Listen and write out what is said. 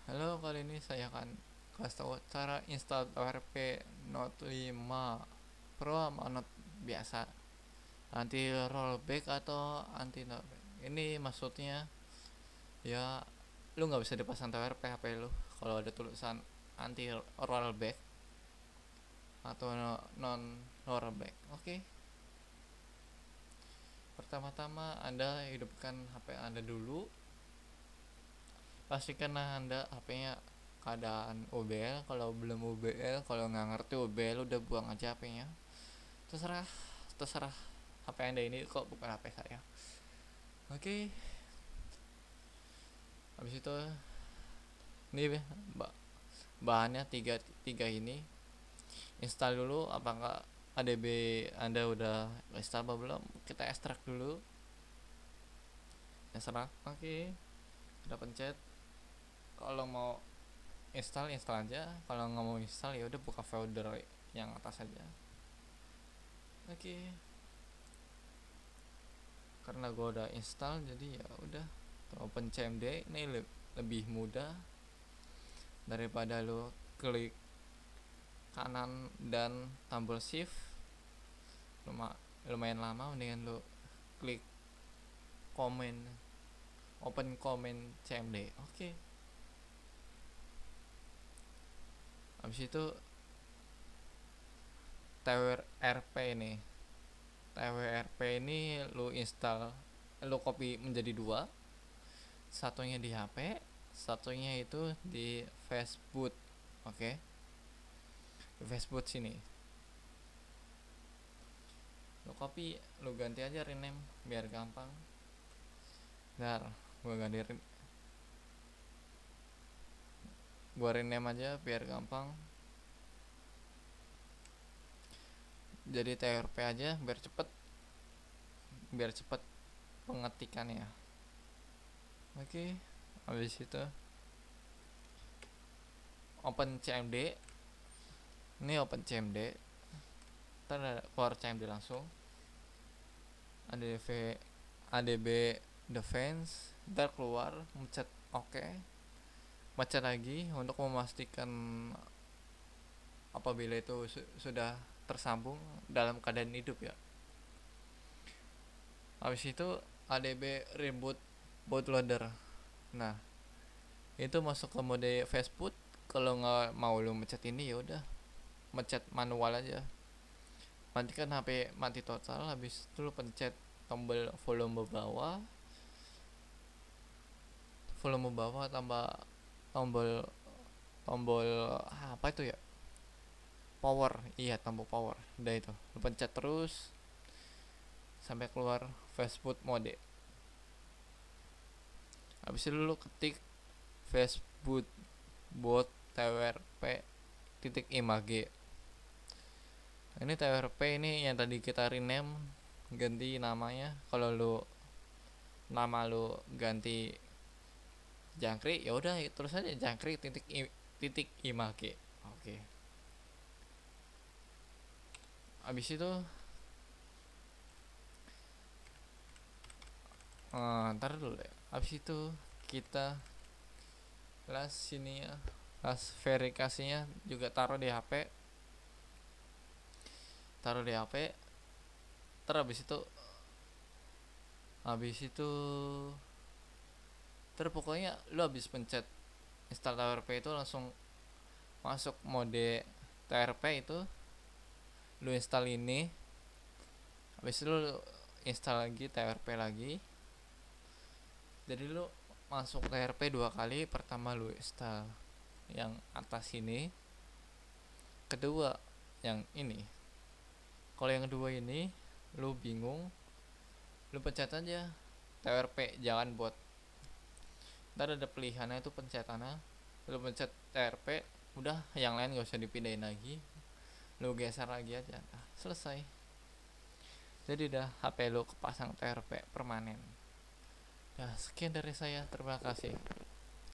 Halo, kali ini saya akan kasih tahu cara install WRP Note 5 Pro sama Note biasa, anti rollback atau anti rollback. Ini maksudnya ya lu nggak bisa dipasang WRP HP lu kalau ada tulisan anti rollback atau non rollback. Oke. Pertama-tama Anda hidupkan HP Anda dulu. Pastikan Anda HP-nya keadaan OBL. Kalau belum OBL, kalau nggak ngerti OBL, udah buang aja HP-nya. Terserah, terserah. HP Anda ini kok bukan HP saya. Oke. Habis itu ini bahannya tiga tiga ini. Install dulu. Apakah ADB Anda udah install apa belum? Kita ekstrak dulu. Ekstrak. Oke. Kita pencet. Kalau mau install aja. Kalau nggak mau install ya udah buka folder yang atas aja. Oke. Karena gue udah install jadi ya udah open CMD. Ini lebih mudah daripada lo klik kanan dan tombol shift. Lumayan lama, mendingan lo klik comment, open comment CMD. Oke. Habis itu TWRP ini lu install, lu copy menjadi dua, satunya di HP, satunya itu di Facebook. Oke. Di Facebook sini lu copy, lu ganti aja rename biar gampang. Gua rename aja biar gampang, jadi TRP aja biar cepet pengetikannya. Oke. Habis itu open CMD. Ini open CMD, ntar ada keluar CMD langsung. ADB defense, ntar keluar, mencet OK, baca lagi untuk memastikan apabila itu sudah tersambung dalam keadaan hidup ya. Habis itu ADB reboot bootloader. Nah, itu masuk ke mode Facebook. Kalau nggak mau lu mencet ini ya udah mencet manual aja. Matikan HP mati total. Habis itu lu pencet tombol volume bawah tambah tombol apa itu ya, power. Iya, tombol power. Udah itu lu pencet terus sampai keluar Facebook mode. Habis itu lu ketik Facebook bot twrp titik image. Ini twrp ini yang tadi kita rename, ganti namanya. Kalau nama lu ganti jangkrik ya udah terus aja jangkrik titik image. Oke. Habis itu ntar dulu deh. Habis itu kita verifikasinya juga taruh di HP. Pokoknya lu habis pencet install TWRP itu langsung masuk mode TWRP itu. Lu install ini, habis itu lu install lagi TWRP lagi. Jadi lu masuk TWRP dua kali. Pertama lu install yang atas ini, kedua yang ini. Kalau yang kedua ini lu bingung, lu pencet aja TWRP, jangan bot. Ntar ada pilihannya itu pencetannya, lu pencet TWRP, udah yang lain gak usah dipindahin lagi, lu geser lagi aja. Nah, selesai. Jadi udah HP lu kepasang TWRP permanen. Nah, sekian dari saya, terima kasih.